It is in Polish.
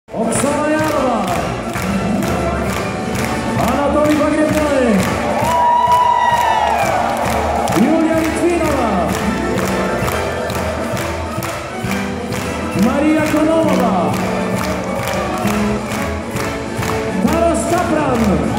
Oksana Jarova, Anatolij Pogrebnoi, Julia Litvinova, Maria Kononova, Taras Kaplan.